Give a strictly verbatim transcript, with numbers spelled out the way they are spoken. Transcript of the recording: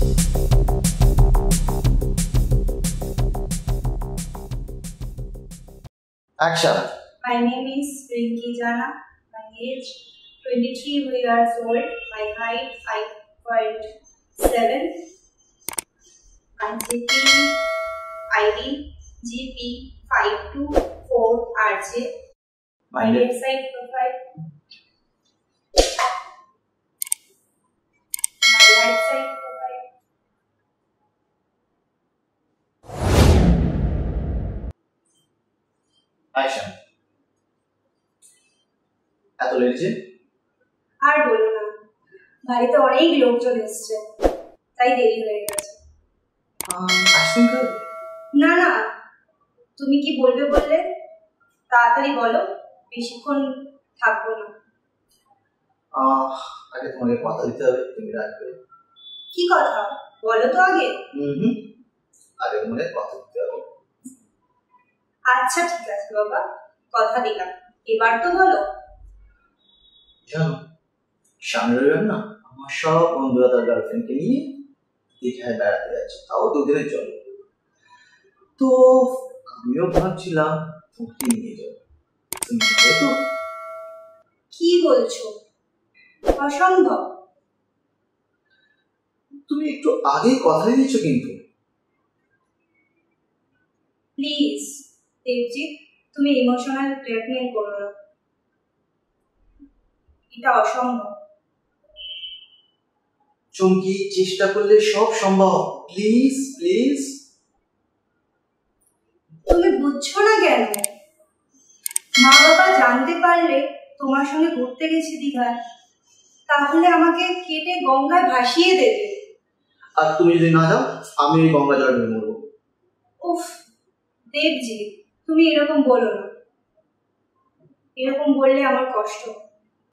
Action. My name is Rinki Jana. My age twenty-three years old. My height five point seven. My G P I D G P five two four R J. My website profile. My website profile. Action. এত late যে? আর বলো না, বাড়িতে অনেক লোকজন এসছে, তাই দেরি হয়ে গেছে। আসবেন তো? না না, তুমি কি বলবে বললে? তাড়াতাড়ি বলো, বেশিক্ষণ থাকবো না। আগে তোমাকে কথা দিতে হবে, তুমি রাখবে। কি কথা বলো তো আগে। হুম আগে তোমাকে কথা দিতে হবে। আচ্ছা ঠিক আছে বাবা, কথা দিলাম, এবার তো বলো। জানো, সামনে রবিবার না আমার সব বন্ধুরা তার গার্লফ্রেন্ডকে নিয়ে দীঘায় বেড়াতে যাচ্ছে, তাও দুদিনের জন্য। তো আমিও ভাবছিলাম তোমাকে নিয়ে যাবো, তুমি যাবে তো? কি বলছো? অসম্ভব। তুমি একটু আগেই কথা দিয়েছো কিন্তু। প্লিজ দেবজিৎ, তুমি ইমোশনাল ব্ল্যাকমেল করো না, এটা অসম্ভব। চমকি, চেষ্টা করলে সব সম্ভব। Please please. তুমি বুঝছো না কেন? মা বাবা জানতে পারলে তোমার সঙ্গে ঘুরতে গেছি দীঘায়, তাহলে আমাকে কেটে গঙ্গায় ভাসিয়ে দেবে। আর তুমি যদি না যাও, আমি ওই গঙ্গা জলে ডুবে মরবো। উফ দেবজিৎ, তুমি এরকম বলো না, এরকম বললে আমার কষ্ট।